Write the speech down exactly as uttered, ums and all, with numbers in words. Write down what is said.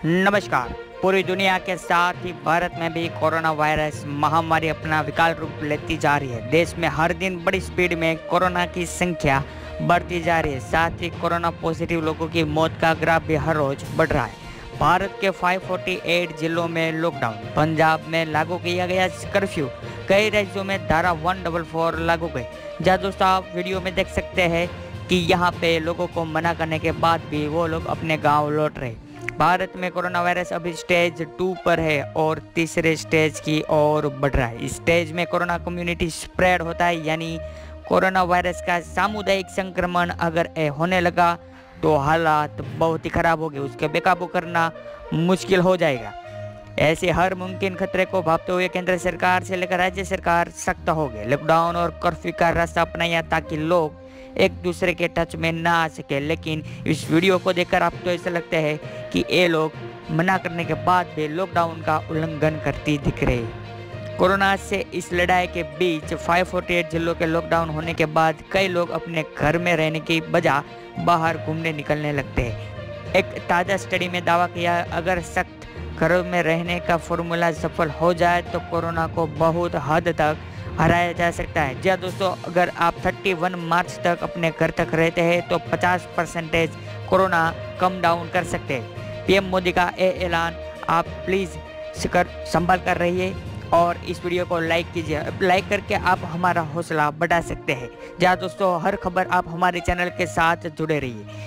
नमस्कार। पूरी दुनिया के साथ ही भारत में भी कोरोना वायरस महामारी अपना विकराल रूप लेती जा रही है। देश में हर दिन बड़ी स्पीड में कोरोना की संख्या बढ़ती जा रही है। साथ ही कोरोना पॉजिटिव लोगों की मौत का ग्राफ भी हर रोज बढ़ रहा है। भारत के पाँच सौ अड़तालीस जिलों में लॉकडाउन, पंजाब में लागू किया गया कर्फ्यू, कई राज्यों में धारा एक सौ चौवालीस लागू गई। जहाँ दोस्तों आप वीडियो में देख सकते हैं कि यहाँ पे लोगों को मना करने के बाद भी वो लोग अपने गाँव लौट रहे। भारत में कोरोना वायरस अभी स्टेज टू पर है और तीसरे स्टेज की ओर बढ़ रहा है। इस स्टेज में कोरोना कम्युनिटी स्प्रेड होता है, यानी कोरोना वायरस का सामुदायिक संक्रमण अगर होने लगा तो हालात बहुत ही खराब होंगे, उसके बेकाबू करना मुश्किल हो जाएगा। ऐसे हर मुमकिन खतरे को भांपते हुए केंद्र सरकार से लेकर राज्य सरकार सख्त हो गए। लॉकडाउन और कर्फ्यू का रास्ता अपनाया ताकि लोग एक दूसरे के टच में ना आ सके। लेकिन इस वीडियो को देखकर आपको ऐसा लगता है कि ये लोग मना करने के बाद भी लॉकडाउन का उल्लंघन करती दिख रहे। कोरोना से इस लड़ाई के बीच पाँच सौ अड़तालीस जिलों के लॉकडाउन होने के बाद कई लोग अपने घर में रहने की बजाय बाहर घूमने निकलने लगते हैं। एक ताज़ा स्टडी में दावा किया अगर सख्त घरों में रहने का फॉर्मूला सफल हो जाए तो कोरोना को बहुत हद तक हराया जा सकता है। जी दोस्तों, अगर आप इकतीस मार्च तक अपने घर तक रहते हैं तो पचास परसेंटेज कोरोना कम डाउन कर सकते हैं। पीएम मोदी का ये ऐलान आप प्लीज़ शिकर संभाल कर रहिए और इस वीडियो को लाइक कीजिए। लाइक करके आप हमारा हौसला बढ़ा सकते हैं। जहाँ दोस्तों हर खबर आप हमारे चैनल के साथ जुड़े रहिए।